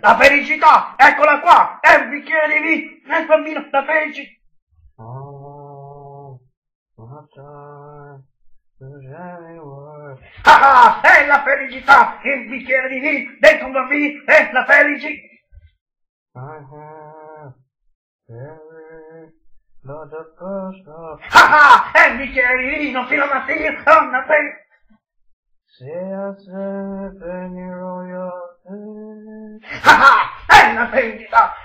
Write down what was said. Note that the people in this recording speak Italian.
la felicità, eccola qua, è un bicchiere di vino, il bambino, la felicità. Oh, what time does anyone... È la felicità, il bicchiere di vino, dentro un bambino, è la felicità. I have very lot of personal... È il bicchiere di vino, fino alla mattina, è una felicità. Se a se penny royal... È la felicità,